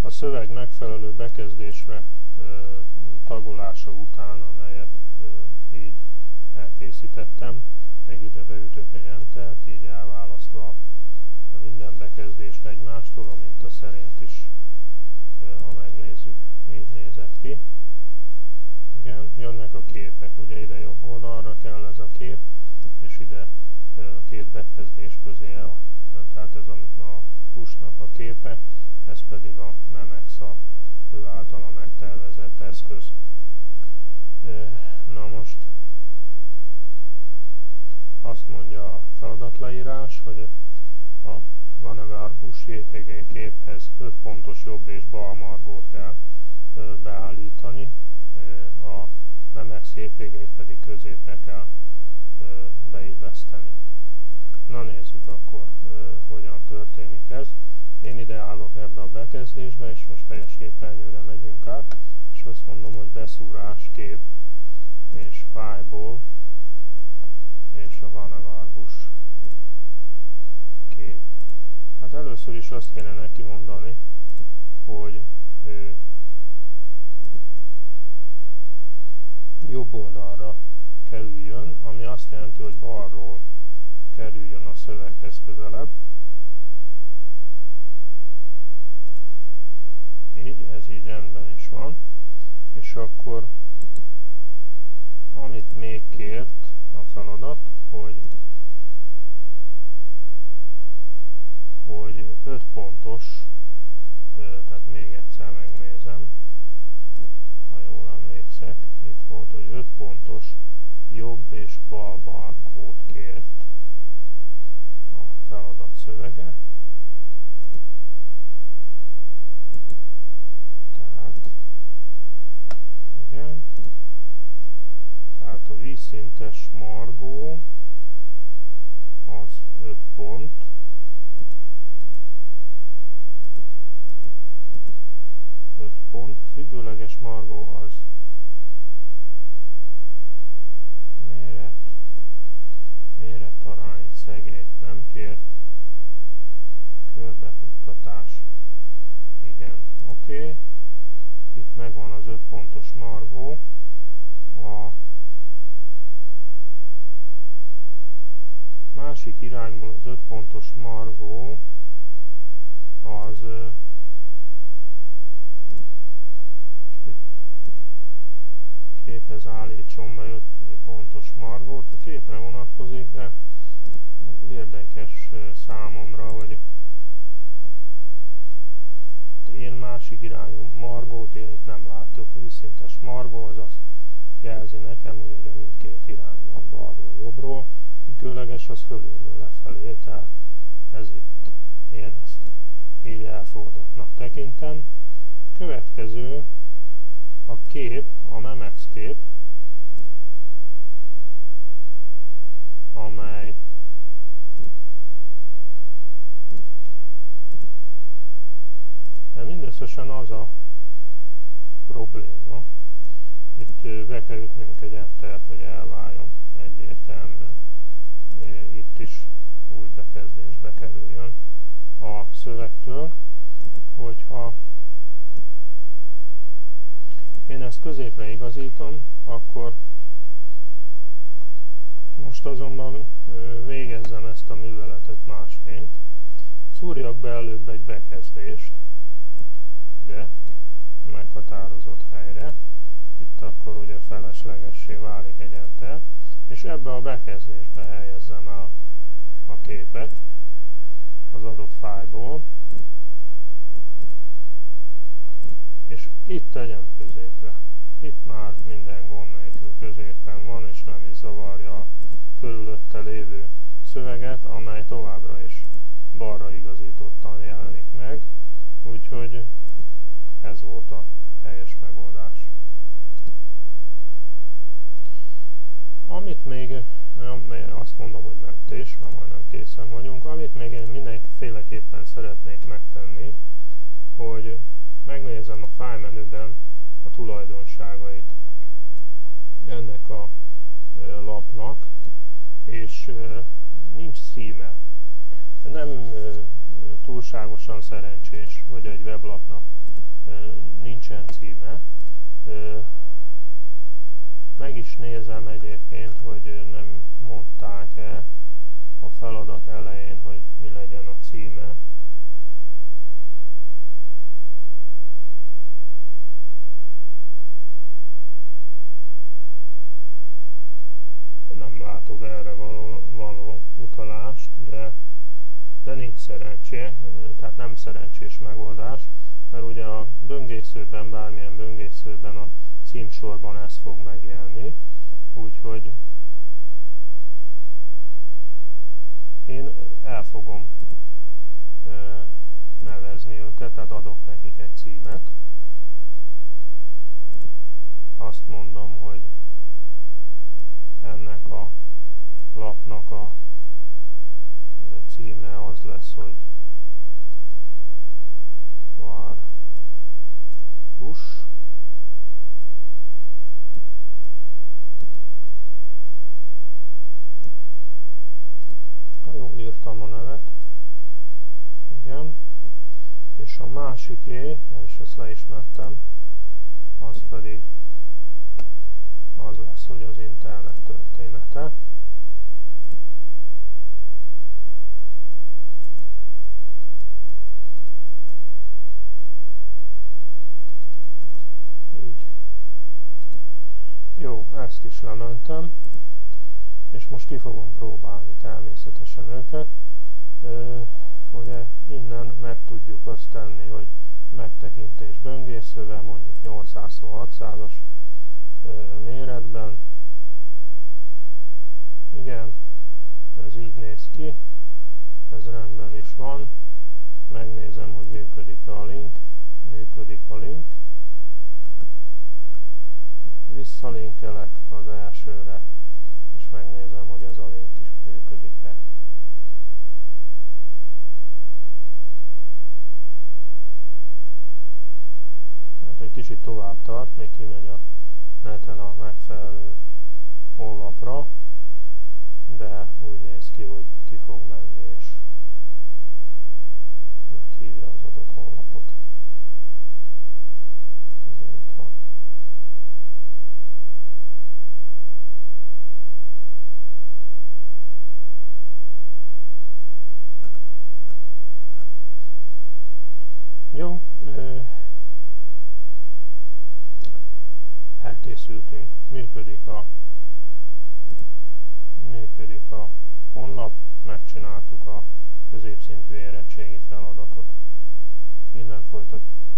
A szöveg megfelelő bekezdésre tagolása után, amelyet így elkészítettem, még ide beütök egy entert, így elválasztva minden bekezdést egymástól, amint a szerint is, ha megnézzük, így nézett ki. Igen, jönnek a képek, ugye ide jobb oldalra kell ez a kép, és ide a két bekezdés közé tehát ez a húsnak a képe, ez pedig a Memex, ő általa megtervezett eszköz. Na most azt mondja a feladatleírás, hogy a Vannevar-Bush JPG képhez 5 pontos jobb és bal margót kell beállítani, a Memex JPG-t pedig középre kell beilleszteni. Na nézzük akkor, hogyan történik ez. Én ide állok ebbe a bekezdésbe, és most teljes képernyőre megyünk át, és azt mondom, hogy beszúrás kép, és fájlból, és a Vannevar-Bush kép. Hát először is azt kéne neki mondani, hogy jobb oldalra kerüljön, ami azt jelenti, hogy balról kerüljön a szöveghez közelebb. Így, ez így rendben is van. És akkor, amit még kért a feladat, hogy 5 pontos, tehát még egyszer megnézem, ha jól emlékszek, itt volt, hogy 5 pontos jobb és bal margót kért a feladat szövege. Tehát, igen, tehát a vízszintes margó az 5 pont, függőleges margó az méretarány szegélyt nem kért, körbefuttatás, igen, oké. Itt megvan az 5 pontos margó, a másik irányból az 5 pontos margó az képhez állítson be 5 pontos margót, a képre vonatkozik, de érdekes számomra, hogy én másik irányú margót én itt nem látok. A vízszintes margó az azt jelzi nekem, hogy mindkét irányban, balról, jobbról, függőleges az fölülről lefelé, tehát ez itt, én ezt így elfogadottnak tekintem. Következő a kép, a Memex kép, amely mindösszesen az a probléma, itt be kell ütnünk egy entert, hogy elváljon egyértelműen. Itt is új bekezdésbe kerüljön a szövegtől, hogyha én ezt középre igazítom, akkor most azonban végezzem ezt a műveletet másként. Szúrjak be előbb egy bekezdést, de meghatározott helyre, itt akkor ugye feleslegessé válik egy enter, és ebbe a bekezdésbe helyezzem el a képet az adott fájlból, és itt tegyem középre. Itt már minden gond nélkül középen van, és nem is zavarja a körülötte lévő szöveget, amely továbbra is balra igazítottan jelenik meg, úgyhogy ez volt a helyes megoldás. Amit még, azt mondom, hogy mentés, mert majdnem készen vagyunk, amit még én mindenféleképpen szeretnék megtenni, hogy megnézem a fájlmenüben a tulajdonságait ennek a lapnak, és nincs címe. Nem túlságosan szerencsés, hogy egy weblapnak címe. Meg is nézem egyébként, hogy nem mondták-e a feladat elején, hogy mi legyen a címe. Nem látok erre való utalást, de nincs szerencsé, tehát nem szerencsés megoldás, mert ugye a böngészőben, bármilyen böngészőben a címsorban ez fog megjelenni, úgyhogy én el fogom nevezni őket, tehát adok nekik egy címet. Azt mondom, hogy ennek a lapnak a címe az lesz, hogy Varrus. Jól írtam a nevet. Igen. És a másiké, és ezt leismertem, az pedig az lesz, hogy az internet története. Így. Jó, ezt is lementem, és most ki fogom próbálni természetesen őket. Ugye innen meg tudjuk azt tenni, hogy megtekintés böngészővel, mondjuk 800x600-as méretben. Igen, ez így néz ki, ez rendben is van. Megnézem, hogy működik-e a link. Működik a link. Visszalinkelek az elsőre, és megnézem, hogy ez a link is működik-e. Hát egy kicsit tovább tart, még kimegy a neten a megfelelő honlapra, de úgy néz ki, hogy ki fog menni, és meghívja az adott honlapot. Igen, itt van. Jó, elkészültünk, működik a honlap, megcsináltuk a középszintű érettségi feladatot. Innen folytatjuk.